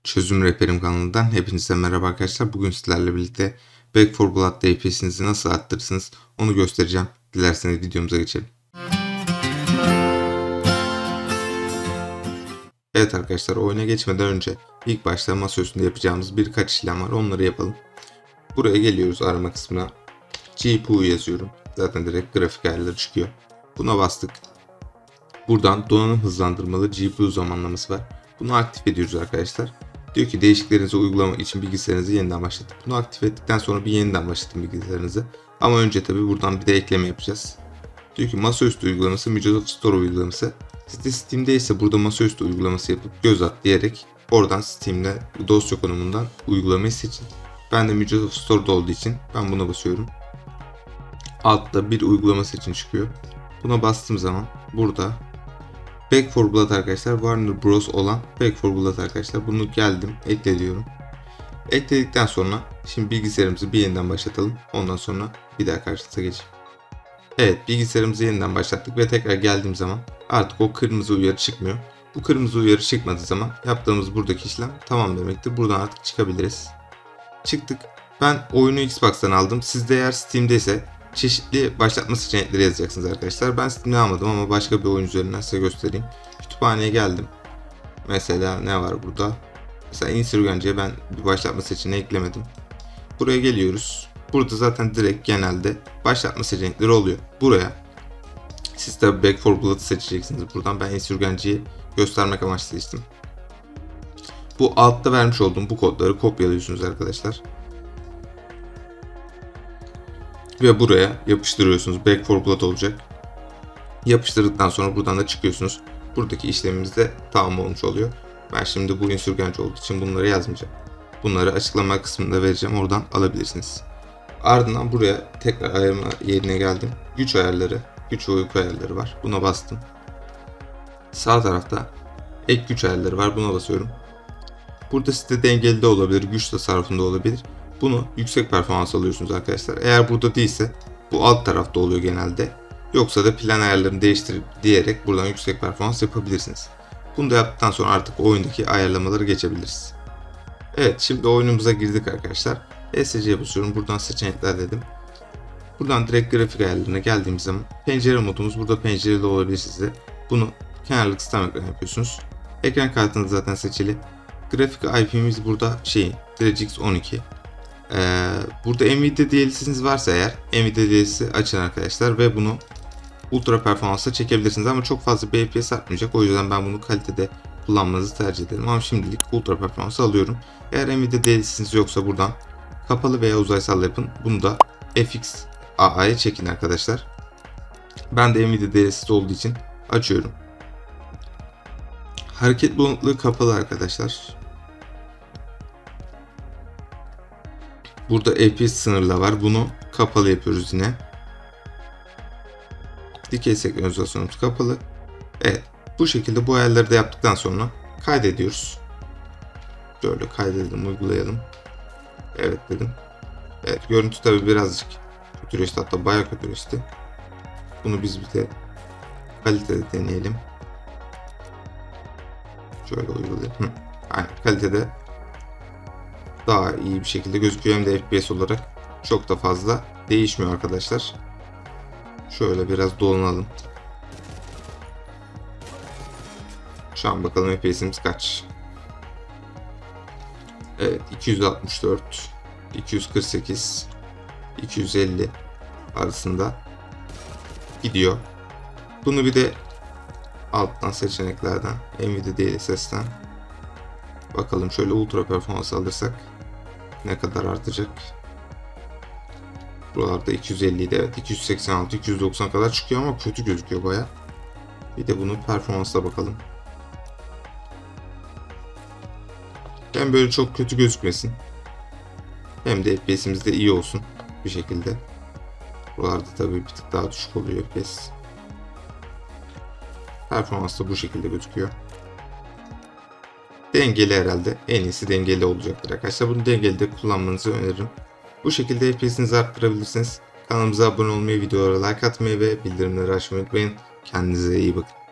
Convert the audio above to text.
Çözüm Rehberim kanalından hepinize merhaba arkadaşlar. Bugün sizlerle birlikte Back 4 Blood DPS'inizi nasıl arttırırsınız onu göstereceğim. Dilerseniz videomuza geçelim. Evet arkadaşlar, oyuna geçmeden önce ilk başta masa üstünde yapacağımız birkaç işlem var. Onları yapalım. Buraya geliyoruz, arama kısmına. GPU yazıyorum. Zaten direkt grafik ayarları çıkıyor. Buna bastık. Buradan donanım hızlandırmalı GPU zamanlaması var. Bunu aktif ediyoruz arkadaşlar. Diyor ki değişikliklerinizi uygulamak için bilgisayarınızı yeniden başlatın. Bunu aktif ettikten sonra bir yeniden başlatın bilgisayarınızı. Ama önce tabi buradan bir de ekleme yapacağız. Diyor ki masaüstü uygulaması, Microsoft Store uygulaması. Sizde Steam'de ise burada masaüstü uygulaması yapıp göz at diyerek oradan Steam'de dosya konumundan uygulamayı seçin. Ben de Microsoft Store'da olduğu için ben buna basıyorum. Altta bir uygulama seçin çıkıyor. Buna bastığım zaman burada Back 4 Blood arkadaşlar, Warner Bros olan Back 4 Blood arkadaşlar. Bunu geldim, ekle diyorum. Ekledikten sonra şimdi bilgisayarımızı bir yeniden başlatalım. Ondan sonra bir daha karşınıza geçeyim. Evet, bilgisayarımızı yeniden başlattık ve tekrar geldiğim zaman artık o kırmızı uyarı çıkmıyor. Bu kırmızı uyarı çıkmadığı zaman yaptığımız buradaki işlem tamam demektir. Buradan artık çıkabiliriz. Çıktık. Ben oyunu Xbox'tan aldım. Sizde eğer Steam'deyse çeşitli başlatma seçenekleri yazacaksınız arkadaşlar. Ben Steam'de almadım ama başka bir oyun üzerinden size göstereyim. Kütüphaneye geldim. Mesela ne var burada? Mesela Insurgency'ye ben bir başlatma seçeneği eklemedim. Buraya geliyoruz. Burada zaten direkt genelde başlatma seçenekleri oluyor. Buraya siz tabi Back 4 Blood'ı seçeceksiniz buradan. Ben Insurgency'yi göstermek amaçlı seçtim. Bu altta vermiş olduğum bu kodları kopyalıyorsunuz arkadaşlar. Ve buraya yapıştırıyorsunuz. Back 4 Blood olacak. Yapıştırdıktan sonra buradan da çıkıyorsunuz. Buradaki işlemimiz de tamam olmuş oluyor. Ben şimdi bu Insurgency olduğu için bunları yazmayacağım. Bunları açıklama kısmında vereceğim. Oradan alabilirsiniz. Ardından buraya tekrar ayarlama yerine geldim. Güç ayarları, güç ve uyku ayarları var. Buna bastım. Sağ tarafta ek güç ayarları var. Buna basıyorum. Burada sizde dengeli de olabilir, güç tasarrufunda olabilir. Bunu yüksek performans alıyorsunuz arkadaşlar. Eğer burada değilse bu alt tarafta oluyor genelde. Yoksa da plan ayarlarını değiştirip diyerek buradan yüksek performans yapabilirsiniz. Bunu da yaptıktan sonra artık oyundaki ayarlamaları geçebiliriz. Evet, şimdi oyunumuza girdik arkadaşlar. ESC'ye basıyorum. Buradan seçenekler dedim. Buradan direkt grafik ayarlarına geldiğimiz zaman pencere modumuz burada pencereli olabilir sizde. Bunu kenarlık sistem ekranı yapıyorsunuz. Ekran kartınız zaten seçili. Grafik IP'miz burada DirectX 12. Burada Nvidia DLC'niz varsa eğer Nvidia DLC'si açın arkadaşlar ve bunu ultra performansa çekebilirsiniz ama çok fazla bir FPS artmayacak. O yüzden ben bunu kalitede kullanmanızı tercih ederim ama şimdilik ultra performans alıyorum. Eğer Nvidia DLC'niz yoksa buradan kapalı veya uzaysal yapın. Bunu da FX AA'ya çekin arkadaşlar. Ben de Nvidia DLC'si olduğu için açıyorum. Hareket bulanıklığı kapalı arkadaşlar. Burada FPS sınırla var. Bunu kapalı yapıyoruz yine. Dikey senkronizasyonumuz kapalı. Evet. Bu şekilde bu ayarları da yaptıktan sonra kaydediyoruz. Şöyle kaydedelim, uygulayalım. Evet dedim. Evet, görüntü tabi birazcık kötüleşti, hatta bayağı kötüleşti. Bunu biz bir de kalitede deneyelim. Şöyle uygulayalım. Aynen, kalitede daha iyi bir şekilde gözüküyor, hem de FPS olarak çok da fazla değişmiyor arkadaşlar. Şöyle biraz dolanalım. Şu an bakalım FPS'imiz kaç. Evet, 264, 248, 250 arasında gidiyor. Bunu bir de alttan seçeneklerden Nvidia DLSS'ten bakalım, şöyle ultra performans alırsak ne kadar artacak. Buralarda 250 idi, evet, 286 290 kadar çıkıyor ama kötü gözüküyor baya. Bir de bunun performansına bakalım. Hem böyle çok kötü gözükmesin, hem de FPS'imiz de iyi olsun bir şekilde. Buralarda tabii bir tık daha düşük oluyor FPS. Performans da bu şekilde gözüküyor. Dengeli herhalde. En iyisi dengeli olacaktır arkadaşlar. Bunu dengeli de kullanmanızı öneririm. Bu şekilde FPS'inizi arttırabilirsiniz. Kanalımıza abone olmayı, videolara like atmayı ve bildirimleri açmayı unutmayın. Kendinize iyi bakın.